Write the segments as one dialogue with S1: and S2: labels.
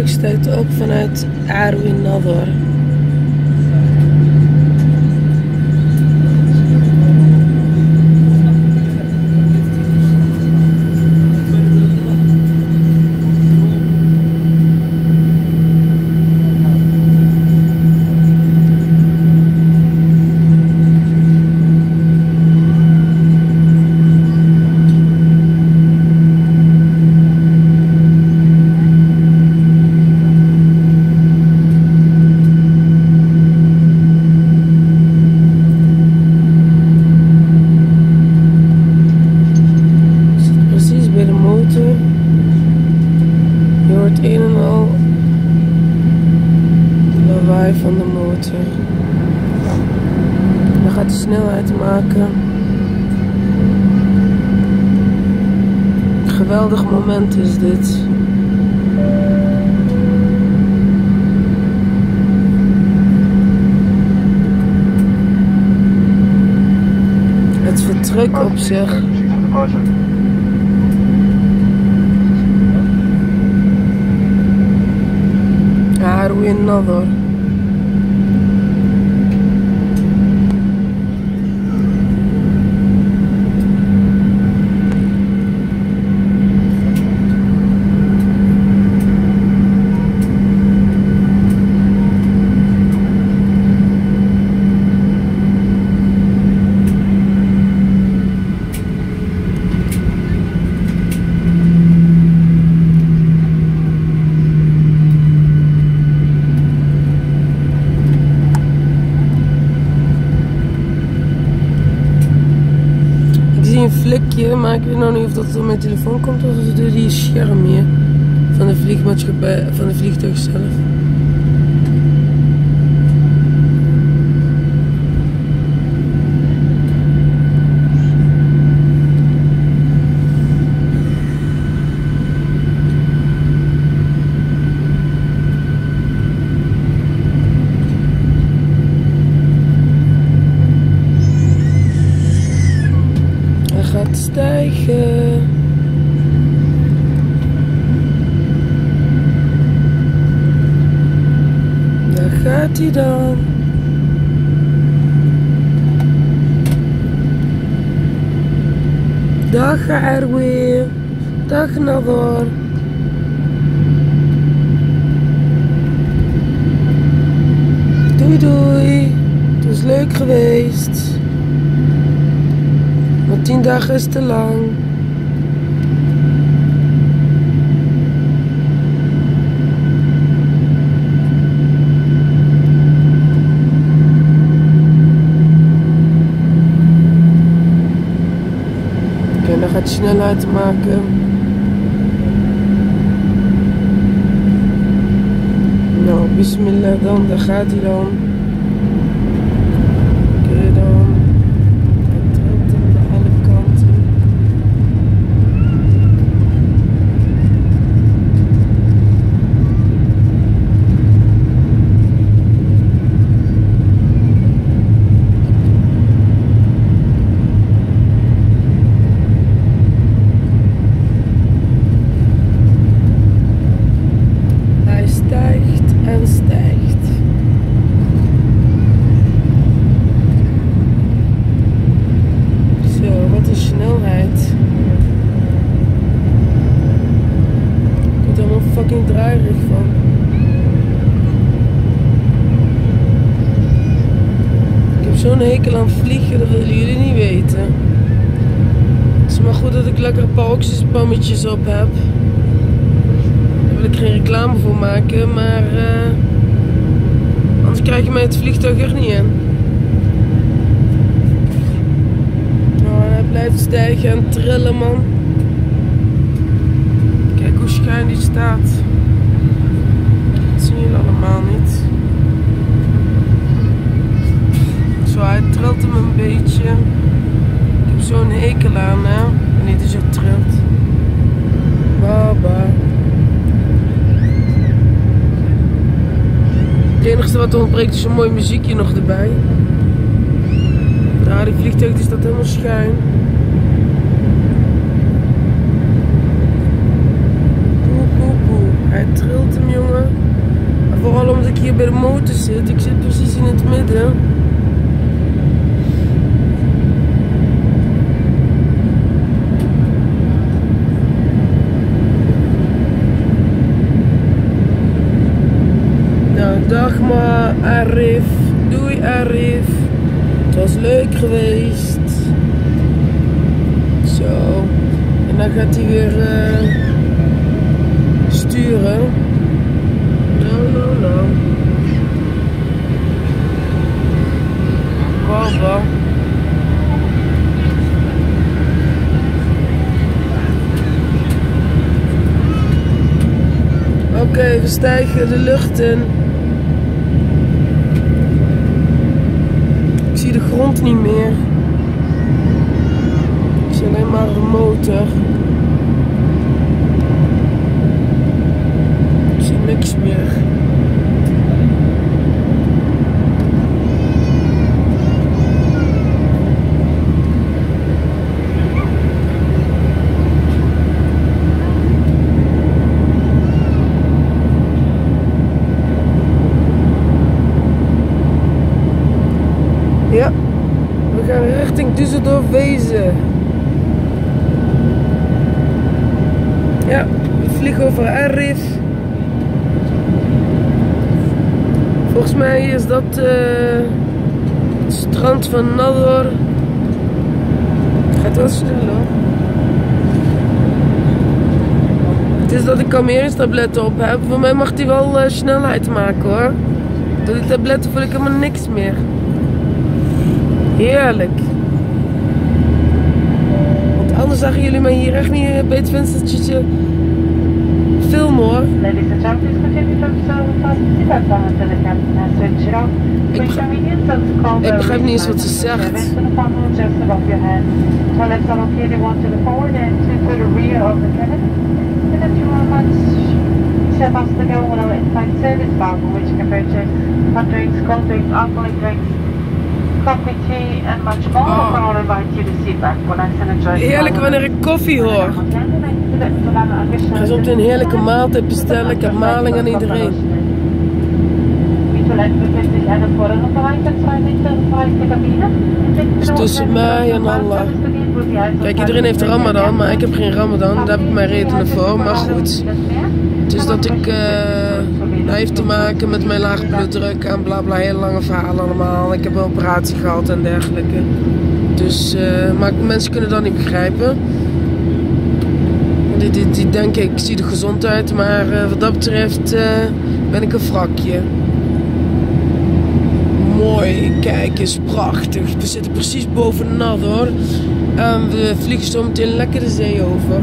S1: start ook vanuit Arwin Nador. Een en al lawaai van de motor. Dan gaat de snelheid maken. Een geweldig moment is dit. Het vertrek op zich. Arwin Nador. Een vlekje, maar ik weet nou niet of dat door mijn telefoon komt of door die scherm hier van de vliegmaatschappij, van de vliegtuig zelf. Stijgen. Daar gaat hij dan. Dag Arwin. Dag Nador. Doei doei. Het was leuk geweest. Want 10 dagen is te lang. Oké, dan gaat hij snelheid maken. Nou, bismillah dan, daar gaat hij dan. Oké dan. Fucking draaierig van. Ik heb zo'n hekel aan vliegen, dat willen jullie niet weten. Het is maar goed dat ik lekker een paar oxyspammetjes op heb. Daar wil ik geen reclame voor maken, maar anders krijg je mij het vliegtuig er niet in. Nou, en hij blijft stijgen en trillen, man. Hoe schuin die staat. Dat zien jullie allemaal niet. Zo, hij trilt hem een beetje. Ik heb zo'n hekel aan, hè. Wanneer hij zo trilt. Baba. Het enige wat er ontbreekt is een mooi muziekje nog erbij. Nou, die vliegtuig die staat helemaal schuin. Hij trilt hem, jongen. ik hier bij de motor zit. Ik zit precies in het midden. Nou, dag maar Arif. Doei Arif. Het was leuk geweest. Zo. En dan gaat hij weer sturen. Nou. Baba. Oké, we stijgen de lucht in. Ik zie de grond niet meer. Ik zie alleen maar de motor. Ik zie niks meer. Ja, we gaan richting Düsseldorf wezen. Ja, we vliegen over Arif. Volgens mij is dat het strand van Nador. Gaat wel sneller. Het is dat ik kalmeringstabletten op heb. Voor mij mag die wel snelheid maken hoor. Door die tabletten voel ik helemaal niks meer. Heerlijk. Want anders zagen jullie mij hier echt niet bij het venstertje filmen hoor. Ik begrijp niet eens wat ze zegt. Heerlijk wanneer ik koffie hoor. Ik ga zo meteen een heerlijke maaltijd bestellen. Ik heb maling aan iedereen. Het is tussen mij en Allah. Kijk, iedereen heeft Ramadan, maar ik heb geen Ramadan. Daar heb ik mijn redenen voor, maar goed. Het is dat ik... dat heeft te maken met mijn lage bloeddruk en blabla, hele lange verhalen allemaal. Ik heb een operatie gehad en dergelijke. Dus, maar mensen kunnen dat niet begrijpen. Die denken, ik zie er gezond uit, maar wat dat betreft ben ik een wrakje. Mooi, kijk eens, prachtig. We zitten precies boven Nador. We vliegen zo meteen lekker de zee over.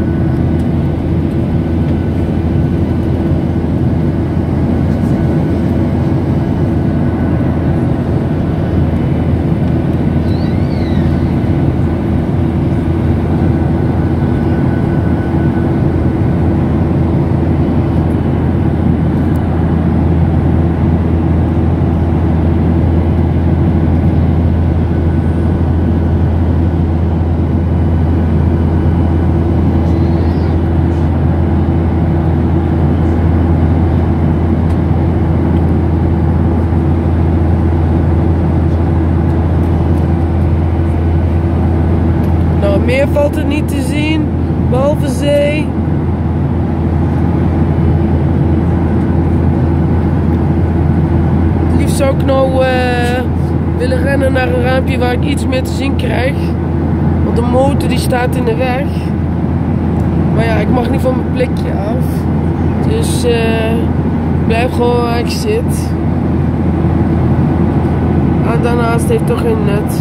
S1: Meer valt er niet te zien, behalve zee. Het liefst zou ik nou willen rennen naar een raampje waar ik iets meer te zien krijg. Want de motor die staat in de weg. Maar ja, ik mag niet van mijn plekje af. Dus ik blijf gewoon waar ik zit. En daarnaast heeft toch geen nut.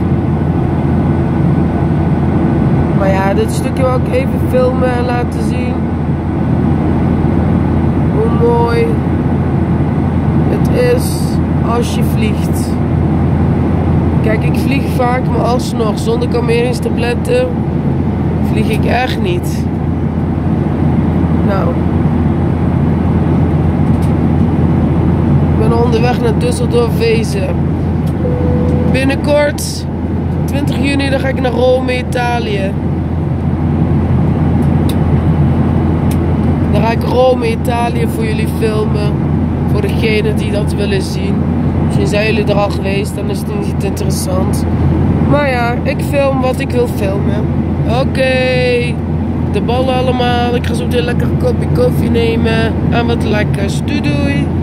S1: Maar ja, dit stukje wil ik even filmen en laten zien hoe mooi het is als je vliegt. Kijk, ik vlieg vaak, maar alsnog zonder kalmeringstabletten vlieg ik echt niet. Nou, ik ben onderweg naar Düsseldorf wezen. Binnenkort, 20 juni, dan ga ik naar Rome, Italië. Dan ga ik Rome, Italië voor jullie filmen. Voor degenen die dat willen zien. Misschien zijn jullie er al geweest, dan is het niet interessant. Maar ja, ik film wat ik wil filmen. Oké, de ballen allemaal. Ik ga zo meteen lekker een kopje koffie nemen. En wat lekkers. Doei doei.